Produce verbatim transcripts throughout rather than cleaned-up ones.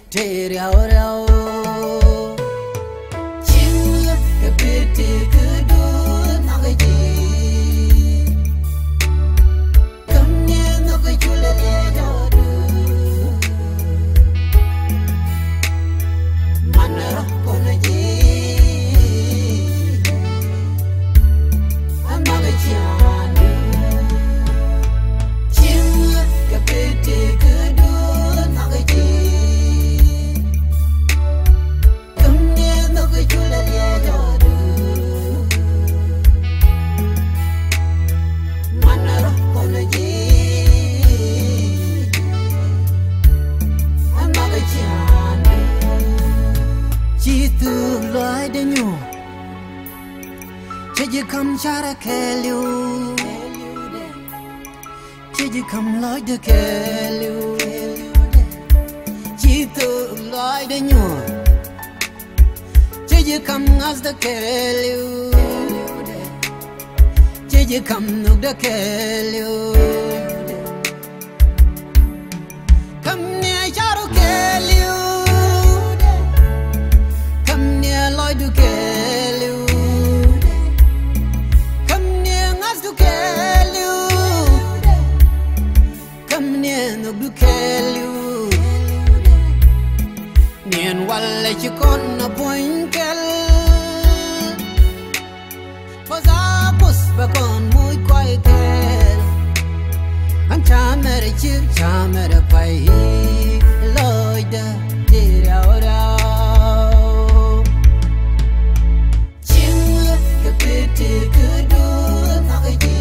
Tere aurao Ching kapete kudu nagaji Kamne nagachula lejodu Manara konaji Amagachandu Ching kapete kudu nagaji Did you come try to kill you? Did you come like to kill you? Did you like the new? Did you come as the kill you? Did you come look the kill you? Come near try to kill you. Come near like to kill you. No kill you. Nien wale chikon na poinkel. Poza pus bakon muy kwai kel. An chamere chip chamere pai. Loida tira ora. Ching kapete kudu nagaji.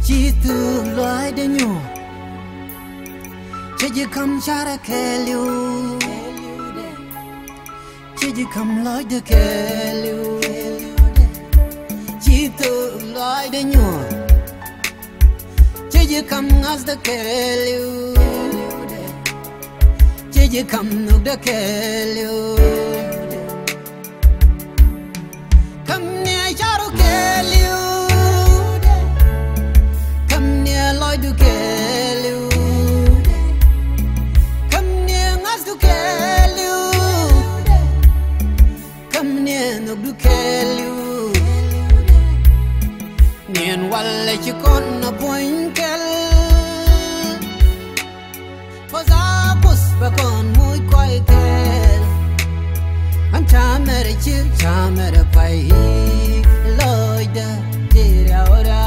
Chitu loy de nyo Chiji kam chara kelu Chiji kam loy de kelu Chitu loy de nyo Chiji kam ngas de kelu Chiji kam nuk de kelu Kam ne charo kelu Loy du kelu Come near ngas du kelu Come near no du kelu Nien wale chikon na poinkel Poza pus bakon muy kwai kel Am chamere chip chamere pai Loy da tira ora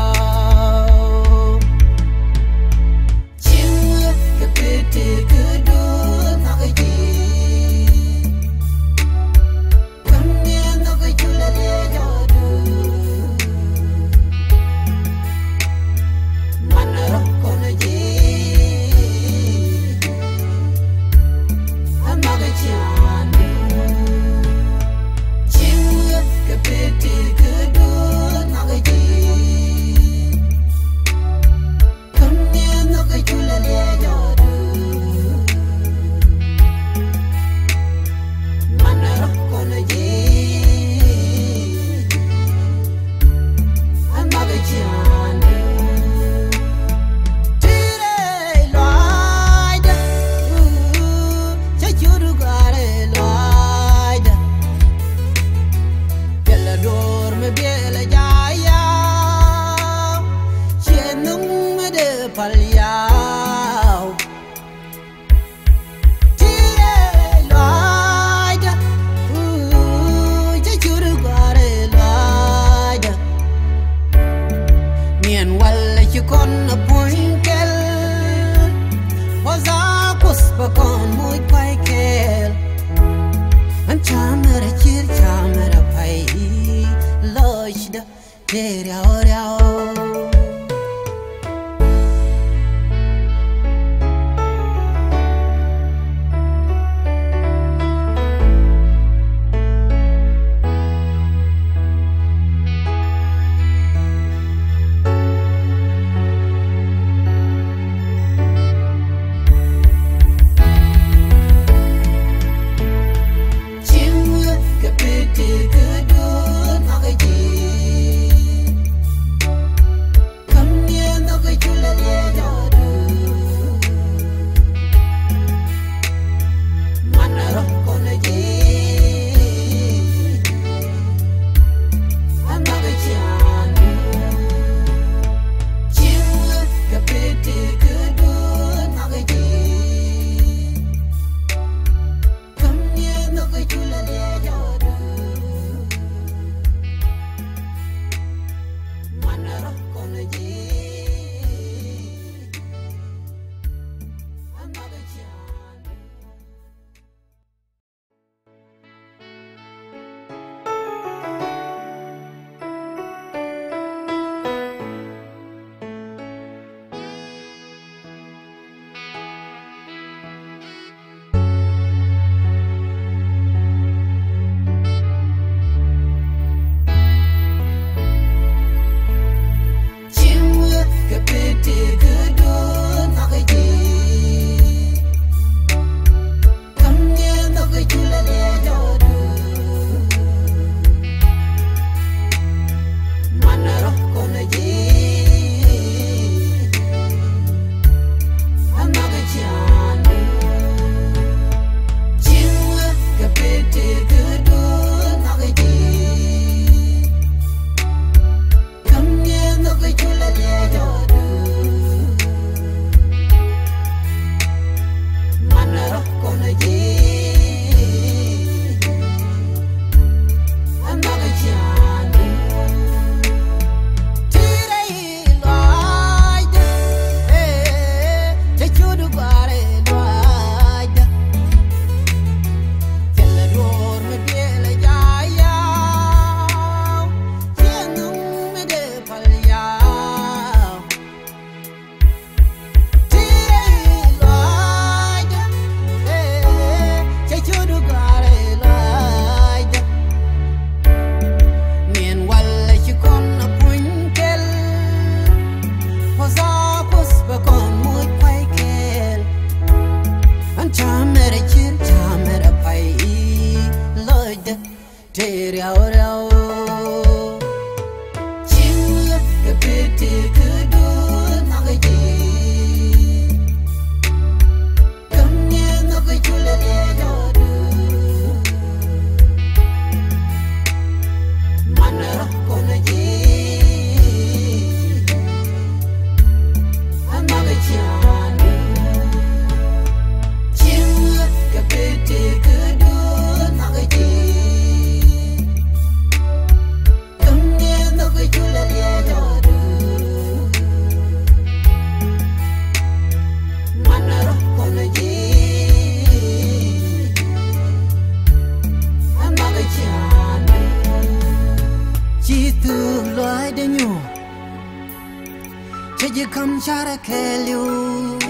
Did you come try to kill you?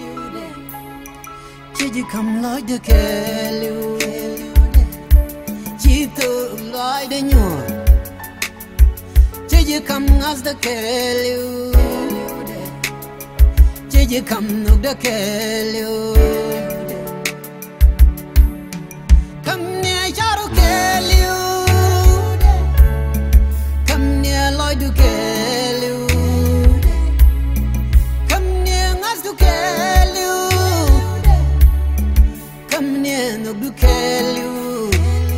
Did you come like to kill you? Did you like the new? Did you come as the kill you? Did you come look the kill you? Come near try to kill you. Come near like to kill you. To kill you,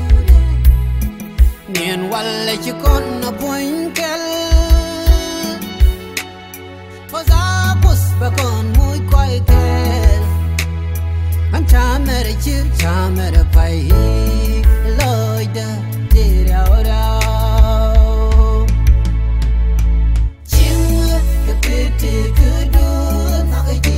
Nien walla ci kon na poinkel, Posa pus ba kon muy koy kel, An chamere ci chamere pai, Loida dira ora, Ching ke piti kudu nagaji.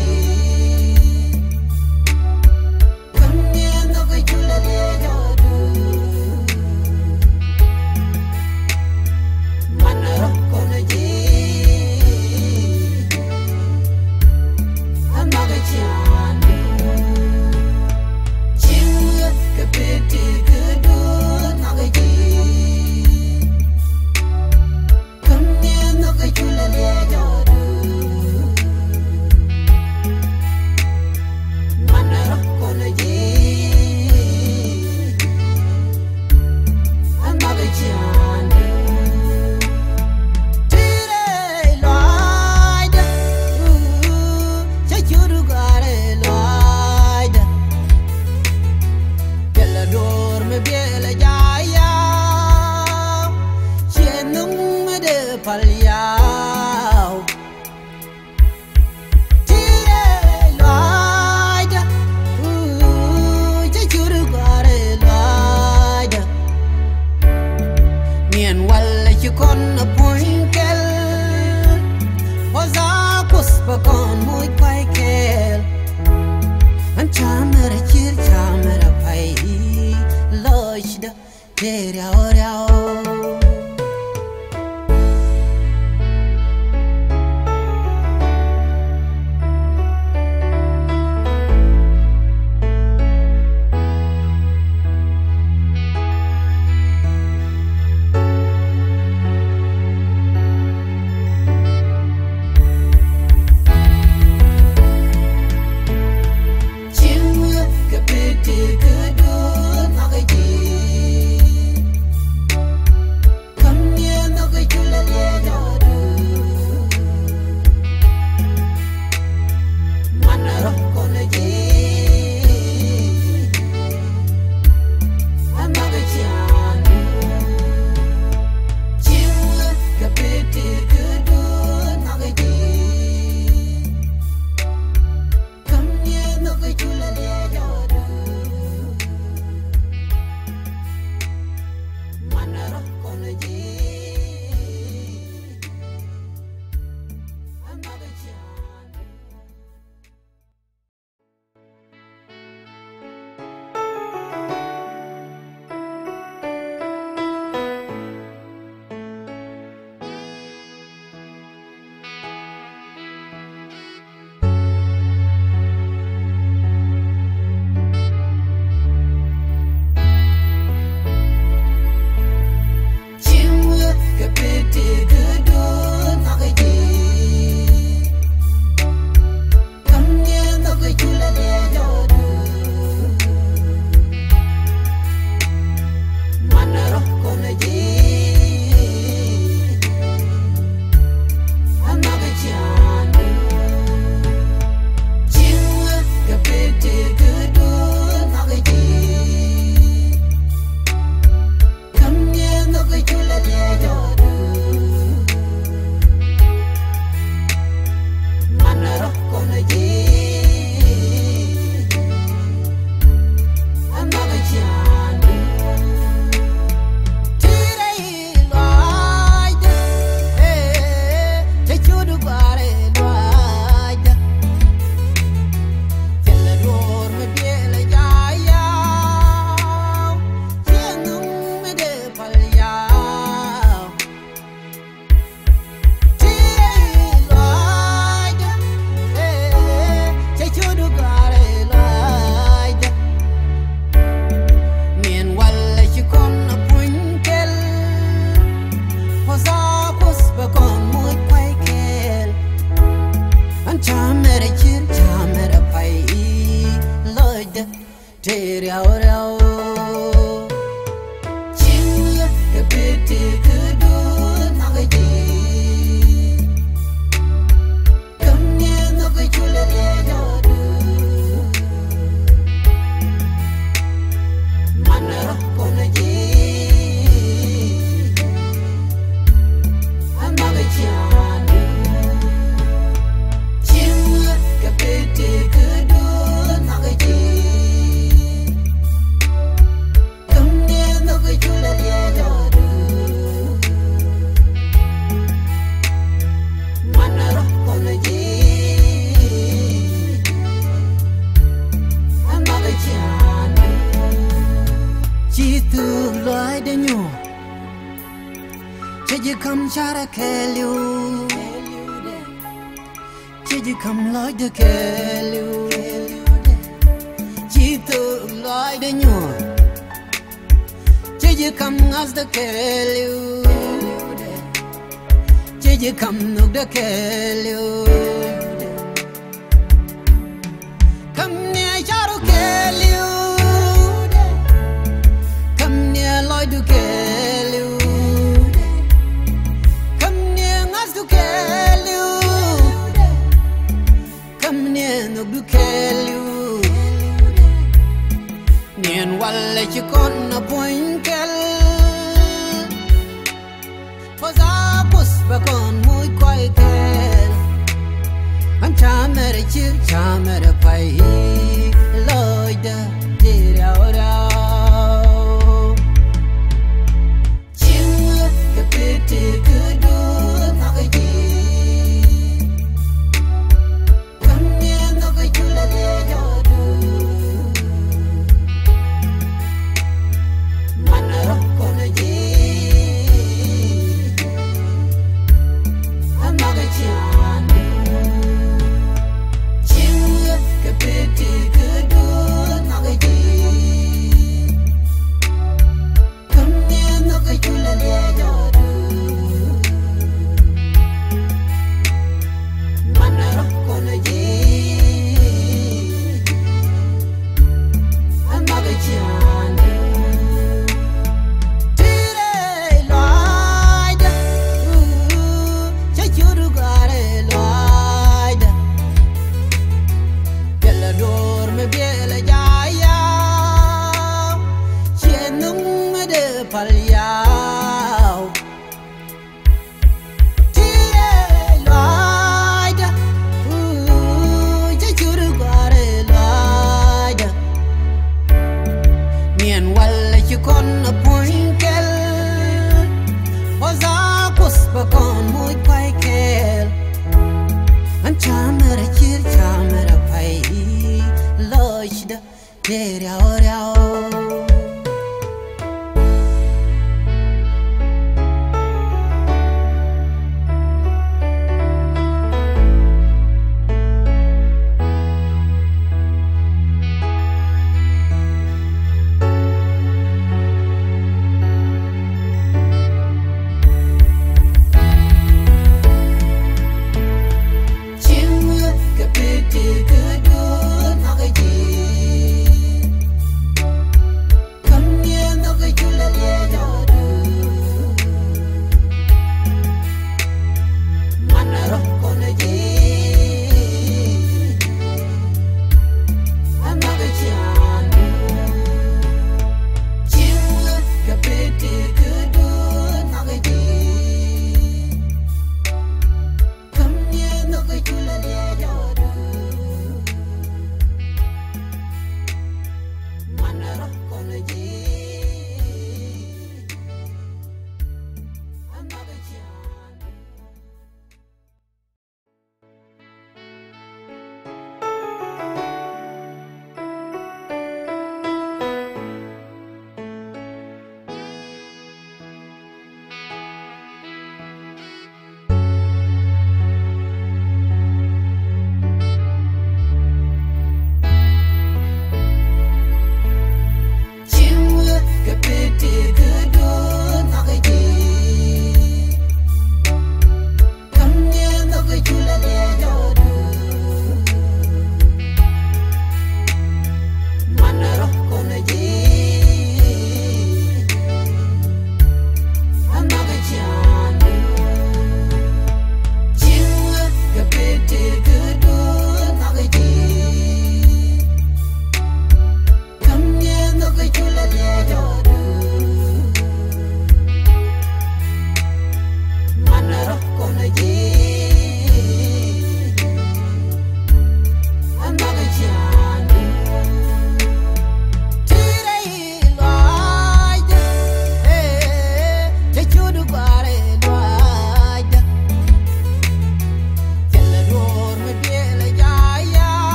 rao rao ching ke pete ke do na ga ji kam ne no ga chule le do manara ko na ji ama ga chan ching ke pete ke do na ga ji Did you come try to kill you? Did you come like to kill you? Did you like the new? Did you come as the kill you? Did you come look the kill you? Come near try to kill you. Come near like to kill you. Do kill you Nien wale chikon na poinkel Poza pus bakon muy kwai kel An chamere chir chamere pai Loida dira ora Ching ke pete ke do na ga ji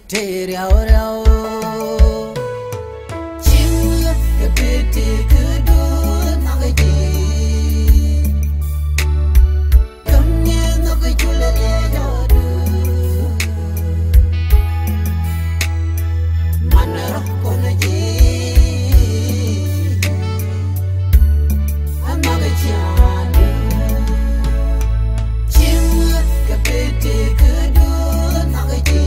Tere aurao Ching the pretty good nagaji Come near no gajula yodu Manara konaji Amagachianu Ching the pretty good nagaji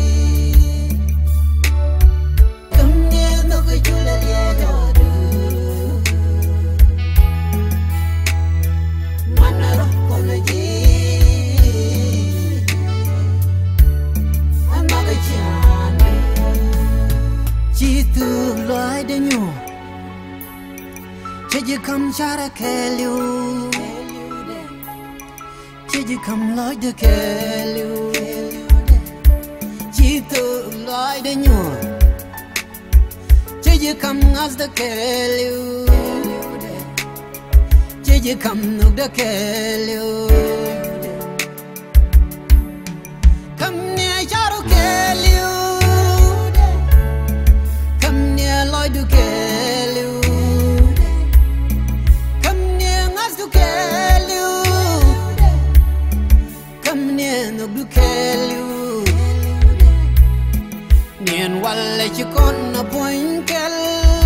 Did you come try to kill you? Did you come like to kill you? Chito like the new. Did you come as the kill you? Did you come no the kill you? Come near Shadow kill you. Come near Lloyd to kill you. No kill you. Nien wale chikon na poinkel.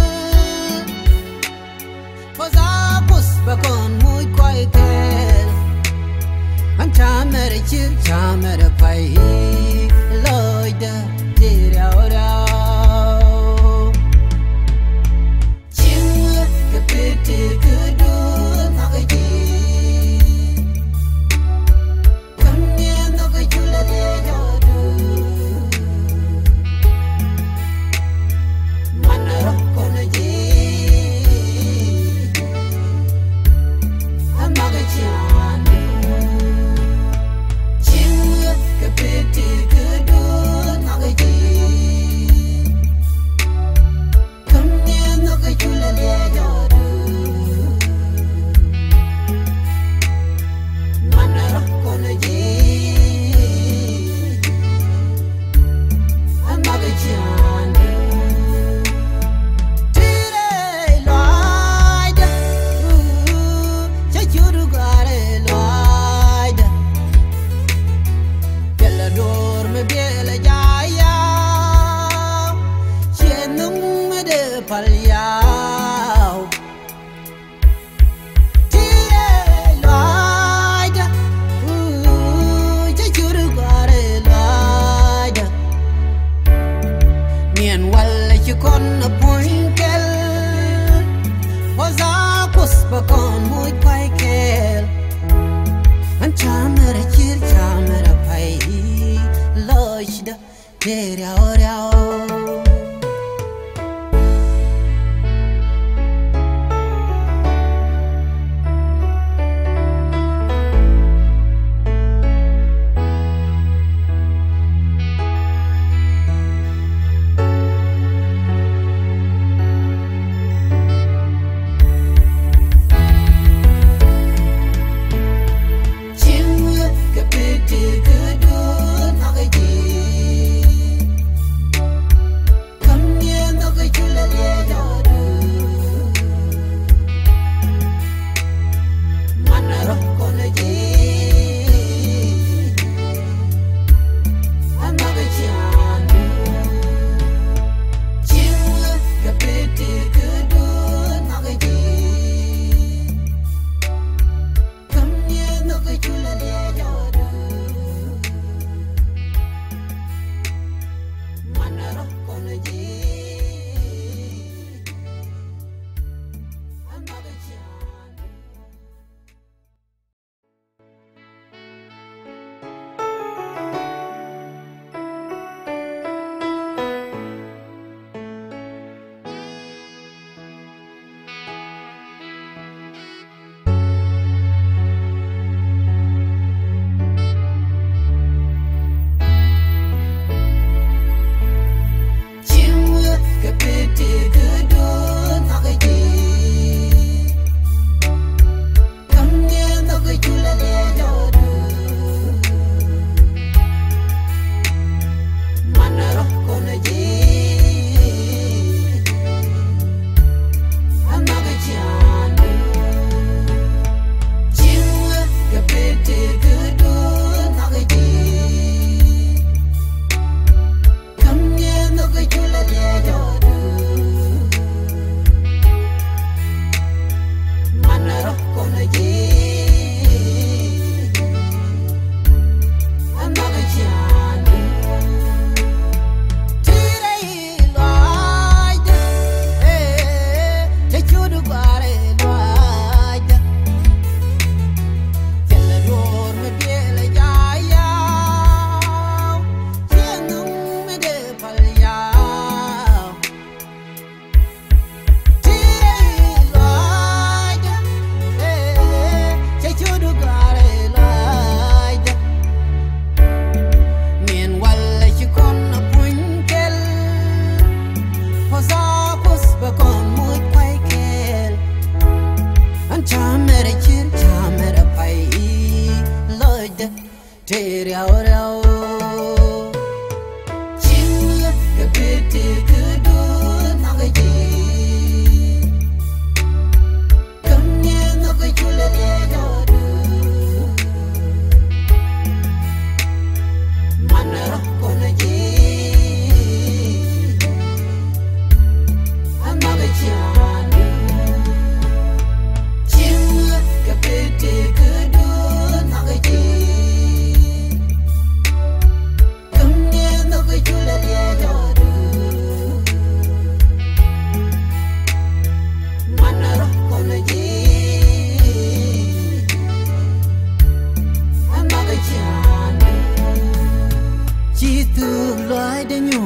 Poza pus bakon muy kwaikel. An chamere chir chamere pai. Loida tira ora. Ching kapiti kudu nagaji. Chitu loy de nyu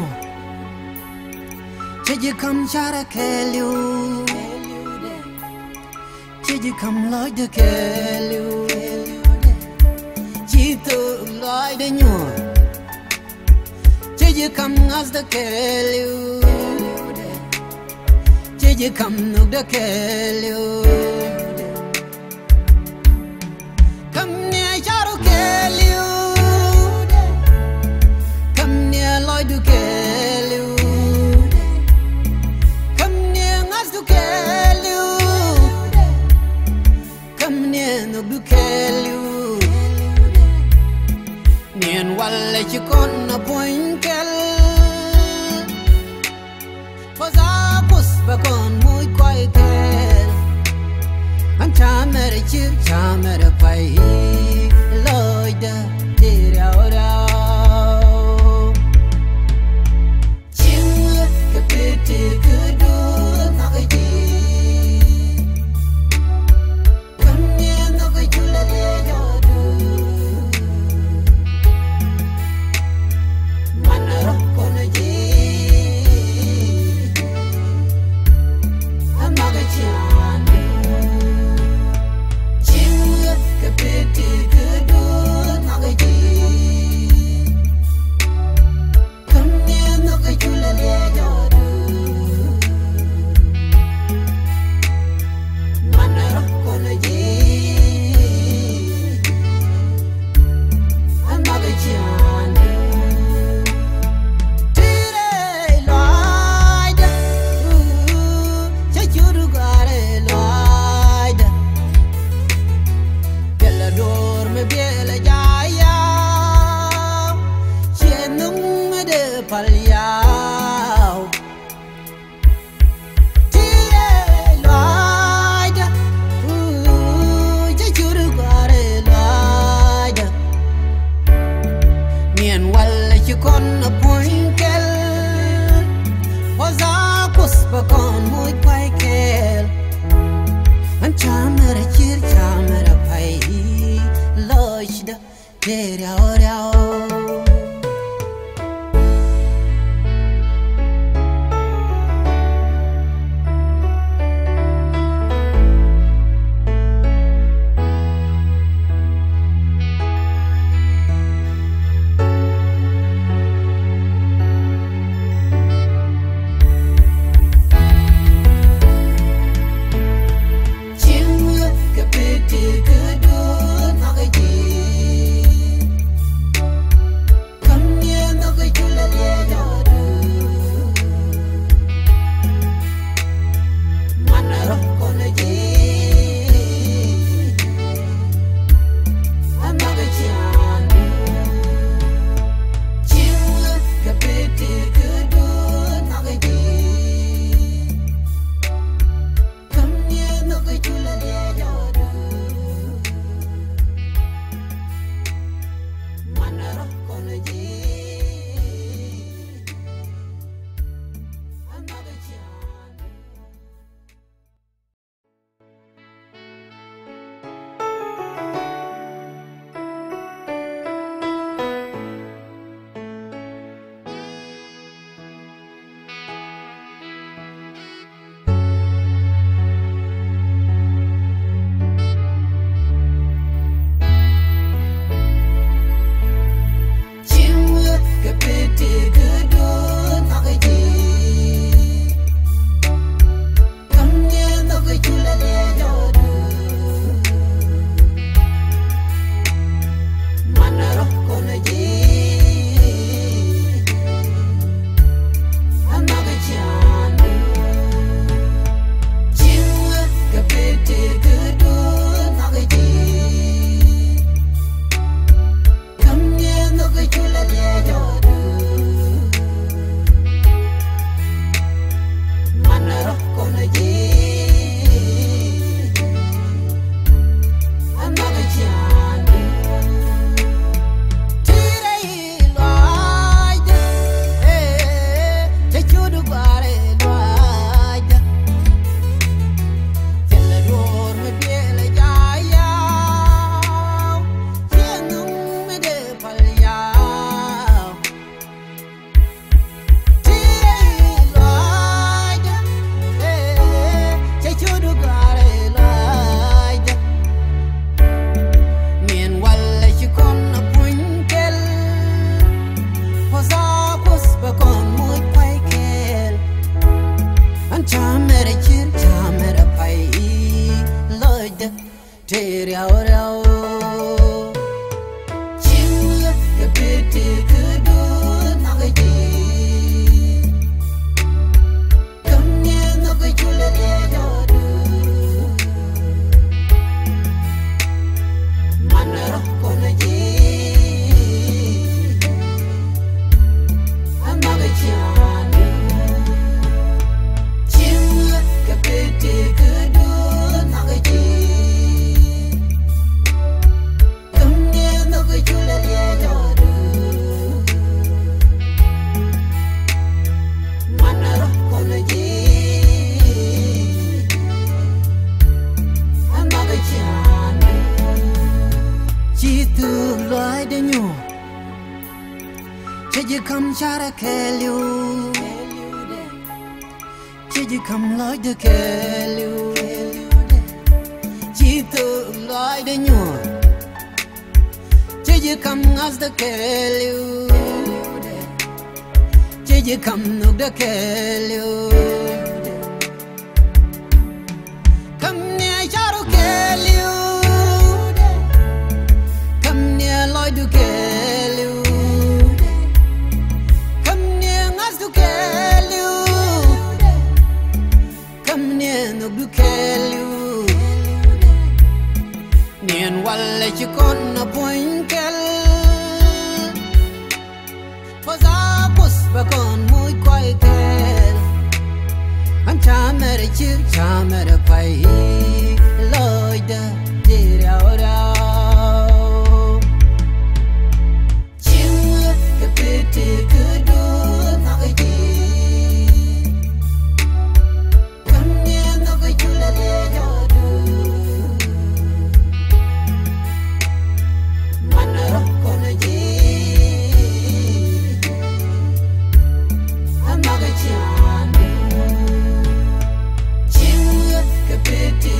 Chiji kam chara kelu Chiji kam loy de kelu Chitu loy de nyu Chiji kam ngas de kelu Chiji kam nuk de kelu Kam ne charo kelu Loy du kelu Come near ngas du kelu Come near no du kelu Nien wale chikon na poinkel Poza pus bakon muy kwai kel An chamere chir chamere pai Loy da tira ora Palyao Tire loida Ooh, jachuru gare loida Mien wale chikon na poinkel Waza kuspa kon muy paikel An chamera chir chamera pai Loishda Tere aurao Tere aurao Chimye kapete kudu nagaji Kamye nagajule lejodu Manara konaji Amagachianu Chimye kapete kudu nagaji Did you come try to kill you? Did you come like to kill you? Did you lie to you? Did you come as to kill you? Did you come look to kill you? Come near, try to kill you. Come near, like to kill you. No kill you. Nien wale chikon na poinkel. Poza pus bakon muy kwai kel. Am chamere chir chamere pai. Loida dira ora. Chimwe kapete kudu nagaji. Chimwe kapete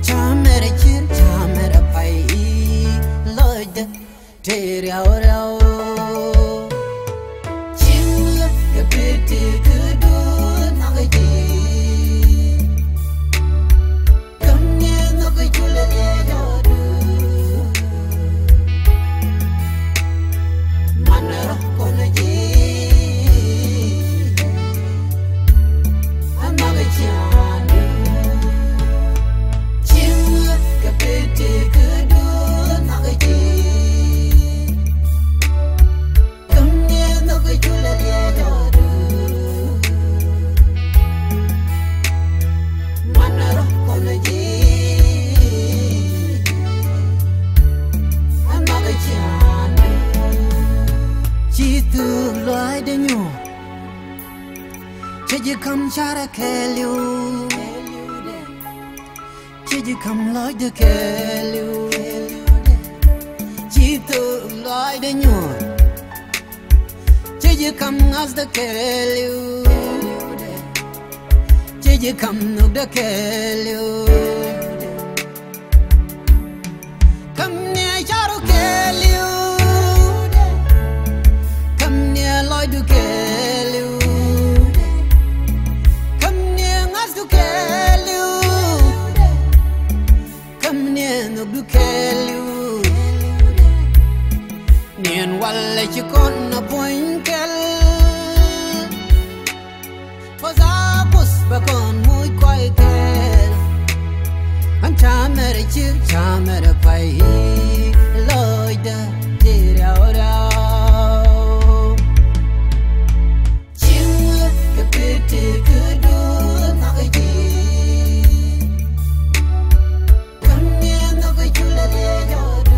chamere chir chamere pai Lord Tere aurao Chimya ya pete kudu nagaji Kamye nagajula le yodu Manara kona ji Amagaji anu Chimya ya pete kudu nagaji Did you come try to kill you? Did you come like to kill you? Chito like the new. Did you come as the kill you? Did you come no the kill you? Come near try to kill you. Come near like to kill you. Nien wale chikon na poinkel Poza pus bakon muy kwai kel An chamere chik chamere pai Loida tira orao Chimwe kapete kudu nagaji Kamye nagajula le yodu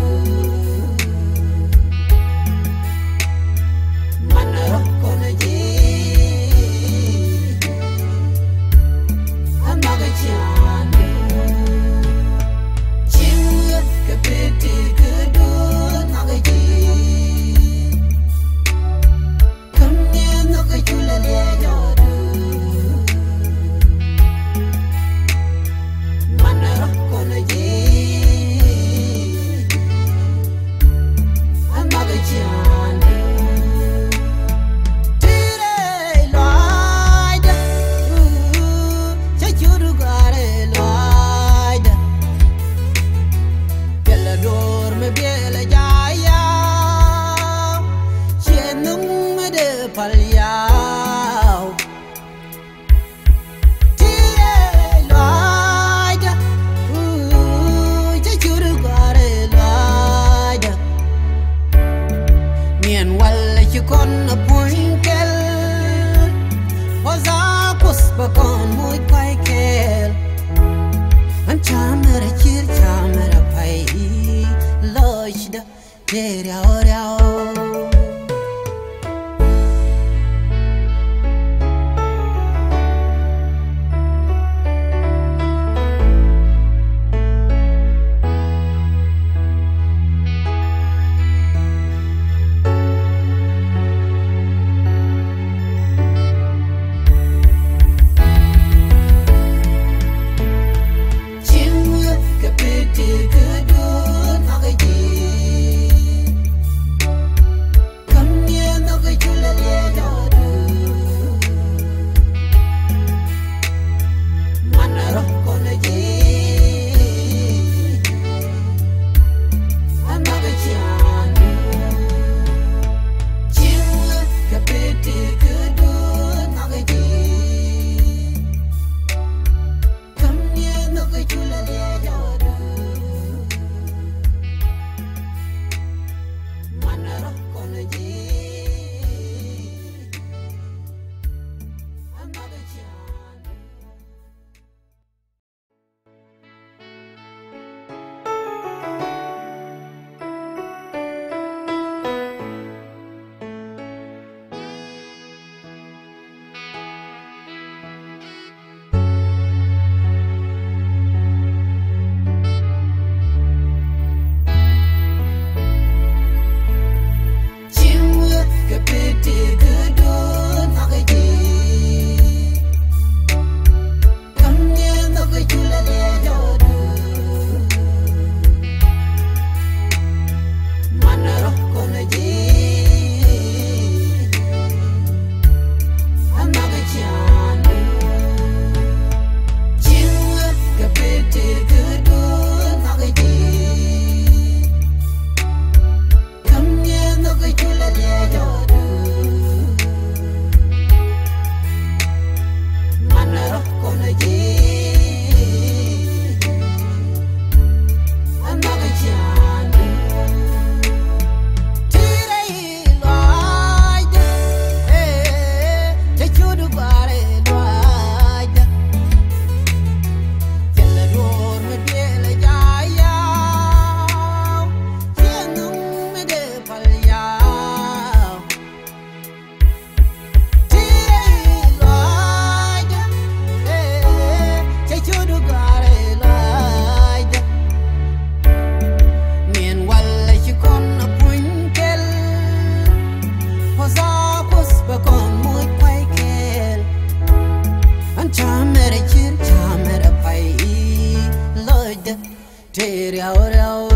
Tere